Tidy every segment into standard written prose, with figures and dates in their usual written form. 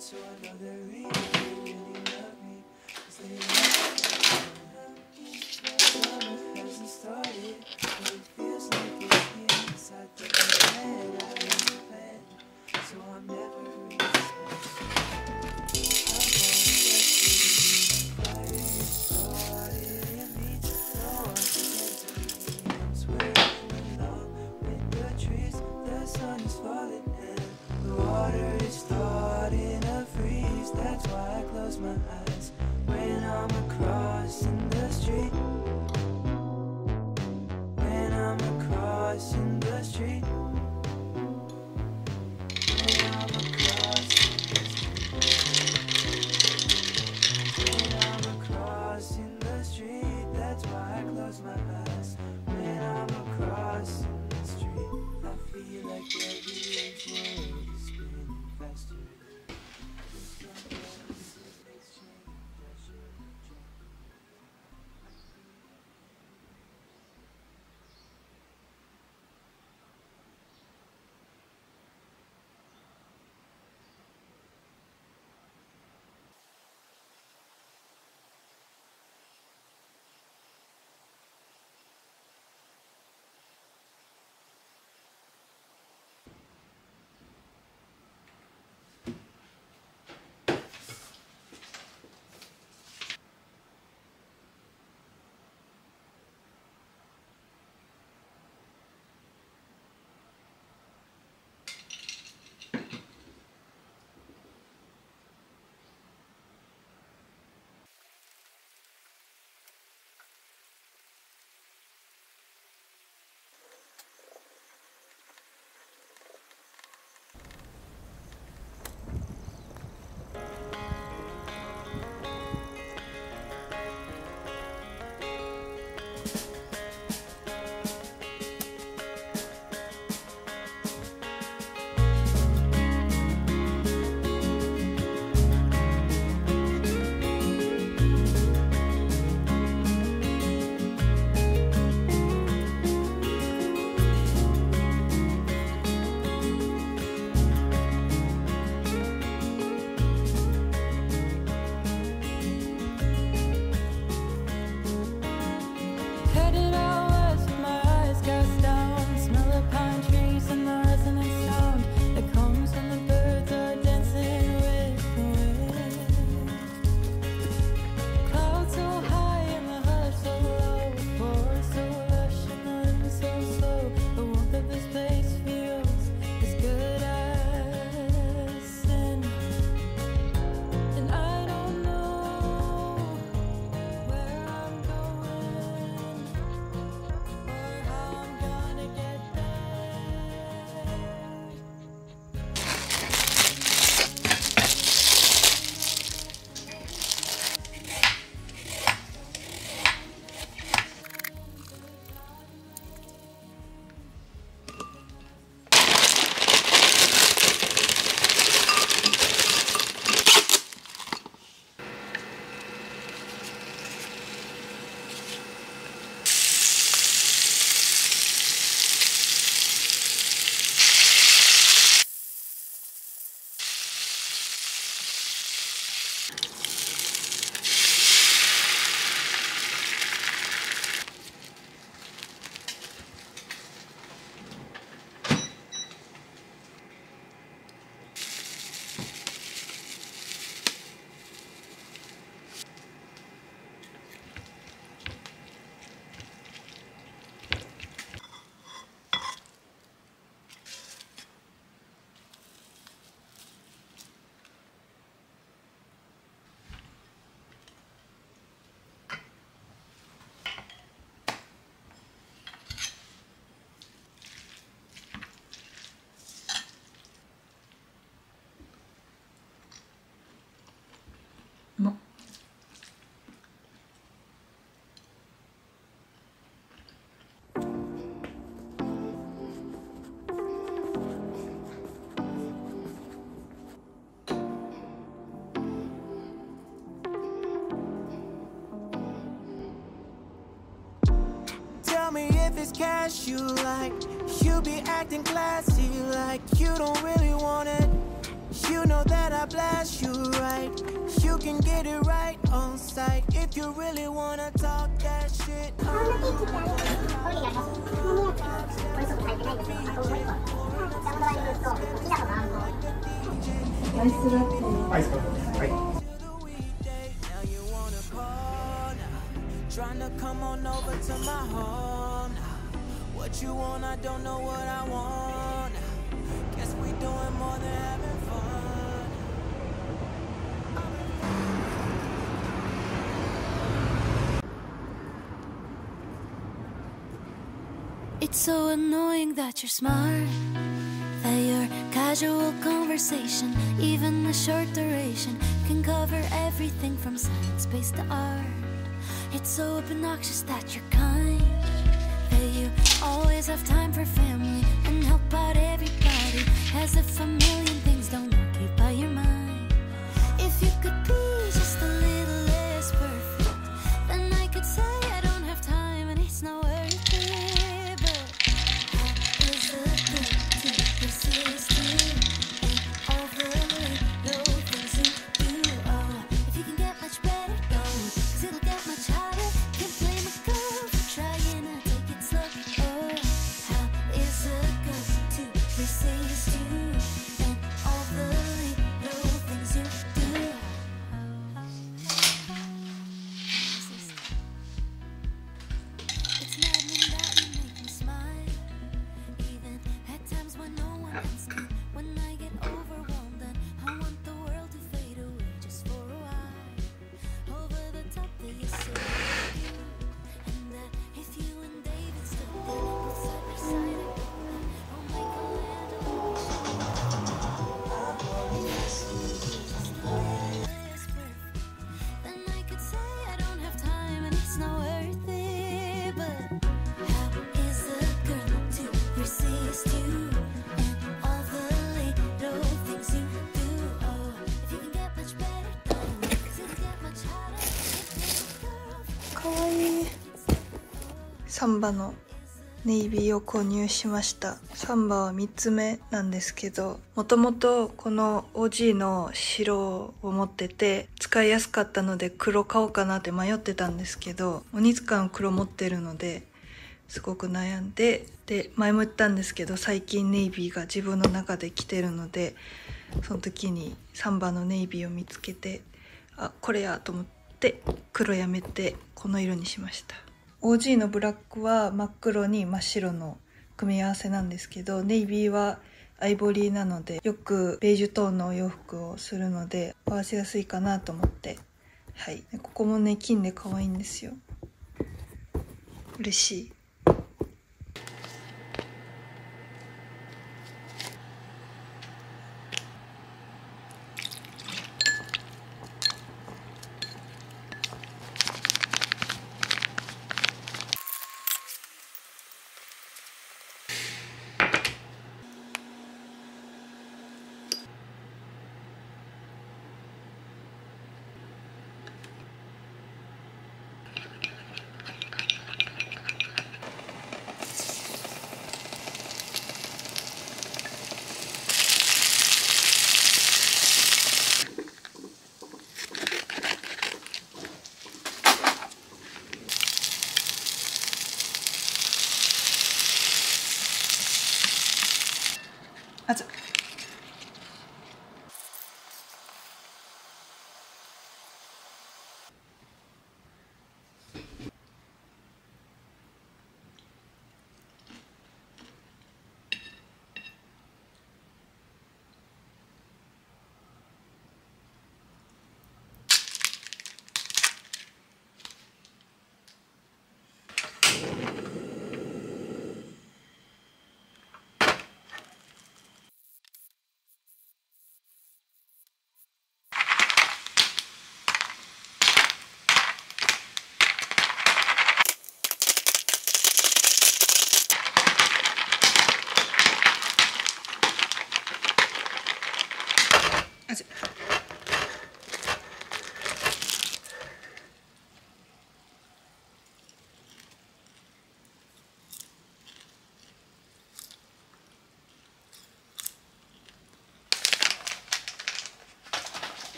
so I know the reason they really love me. 'Cause they love me. Summer hasn't started, but it feels like it's here inside the bed. I ain't planned, so I'm never reset. That's why I close my eyes when I'm crossing the street. When I'm crossing the street. When I'm crossing the street. When I'm crossing the street. That's why I close my eyes when I'm crossing the street. I feel like every inch world is spinning faster. Bon. Tell me if it's cash you like. You be acting classy like you don't really want it. You know that I blast you right. You can get it right on sight. If you really wanna talk that shit. アイスラテ。アイスラテ。はい。 Trying to come on over to my home. What you want, I don't know what I want. Guess we doing more than having fun. It's so annoying that you're smart, that your casual conversation, even a short duration, can cover everything from science-based to art. It's so obnoxious that you're kind, that you always have time for family and help out everybody, as if a million things don't occupy your mind. If you could be just a little less perfect, then I could say I don't have time and it's not worth it. But how is it good to persist in all the little things you do? Oh, if you can get much better, don't, 'cause it'll get much harder. Can't blame a girl for trying to take it slow. Oh, how is it good to resist you and all the little things you do? It's maddening that you make me smile, even at times when no one else can. When I get overwhelmed and I want the world to fade away just for a while. Over the top that you say you, and that if you and David stood there both side by side, I'll make a land of then I could say I don't have time and it's not worth it. But how is a girl to resist you and all the little things you do? Oh, if you can get much better, don't, 'cause it'll get much harder. If you're a girl, かわいい。サンバのネイビーを購入しました。サンバは3つ目なんですけど、もともとこの OG の白を持ってて使いやすかったので黒買おうかなって迷ってたんですけど、鬼塚の黒持ってるのですごく悩んで、前も言ったんですけど、最近ネイビーが自分の中で着てるので、その時にサンバのネイビーを見つけて、あ、これやと思って黒やめてこの色にしました。OG のブラックは真っ黒に真っ白の組み合わせなんですけど、ネイビーはアイボリーなのでよくベージュトーンのお洋服をするので合わせやすいかなと思って、はい、ここもね金で可愛いんですよ。嬉しい。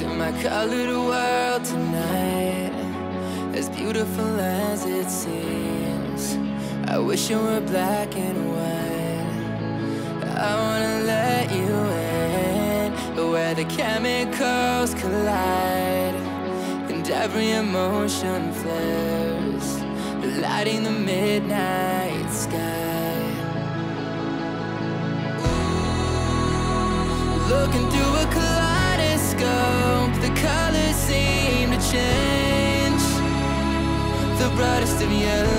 in my colored world tonight, as beautiful as it seems. I wish it were black and white. I wanna let you in, where the chemicals collide, and every emotion flares, lighting the midnight sky. Looking through a kaleidoscope, the colors seem to change. The brightest of yellow